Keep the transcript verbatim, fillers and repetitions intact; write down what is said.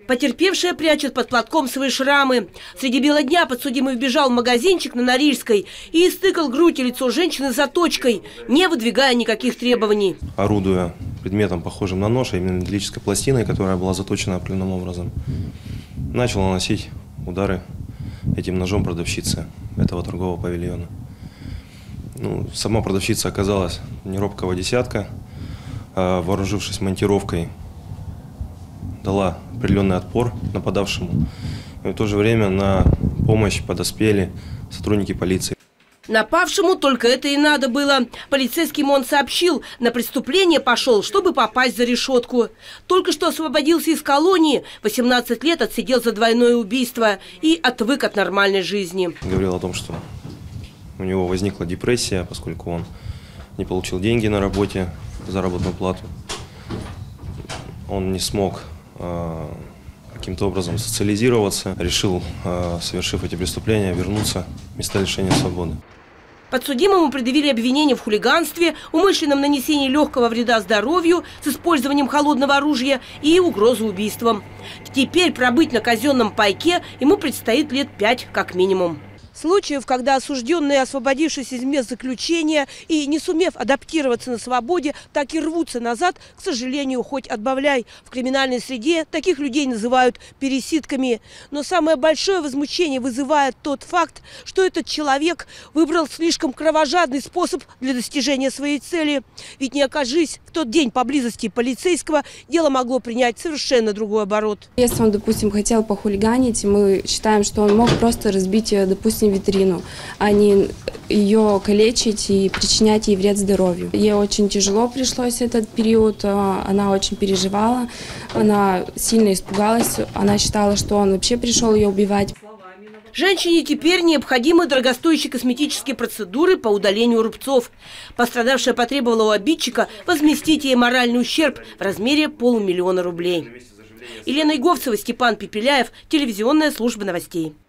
Потерпевшая прячет под платком свои шрамы. Среди бела дня подсудимый вбежал в магазинчик на Норильской и истыкал грудь и лицо женщины заточкой, не выдвигая никаких требований. Орудуя предметом, похожим на нож, а именно металлической пластиной, которая была заточена определенным образом, начал наносить удары этим ножом продавщице этого торгового павильона. Ну, сама продавщица оказалась не робкого десятка, а, вооружившись монтировкой, дала определенный отпор нападавшему. И в то же время на помощь подоспели сотрудники полиции. Напавшему только это и надо было. Полицейским он сообщил, на преступление пошел, чтобы попасть за решетку. Только что освободился из колонии, восемнадцать лет отсидел за двойное убийство и отвык от нормальной жизни. Говорил о том, что у него возникла депрессия, поскольку он не получил деньги на работе, заработную плату. Он не смог э, каким-то образом социализироваться, решил, э, совершив эти преступления, вернуться в места лишения свободы. Подсудимому предъявили обвинение в хулиганстве, умышленном нанесении легкого вреда здоровью с использованием холодного оружия и угрозу убийством. Теперь пробыть на казенном пайке ему предстоит лет пять как минимум. Случаев, когда осужденные, освободившись из мест заключения и не сумев адаптироваться на свободе, так и рвутся назад, к сожалению, хоть отбавляй. В криминальной среде таких людей называют пересидками. Но самое большое возмущение вызывает тот факт, что этот человек выбрал слишком кровожадный способ для достижения своей цели. Ведь не окажись в тот день поблизости полицейского, дело могло принять совершенно другой оборот. Если он, допустим, хотел похулиганить, мы считаем, что он мог просто разбить, допустим, витрину, а не ее калечить и причинять ей вред здоровью. Ей очень тяжело пришлось этот период, она очень переживала, она сильно испугалась, она считала, что он вообще пришел ее убивать. Женщине теперь необходимы дорогостоящие косметические процедуры по удалению рубцов. Пострадавшая потребовала у обидчика возместить ей моральный ущерб в размере полумиллиона рублей. Елена Иговцева, Степан Пепеляев, телевизионная служба новостей.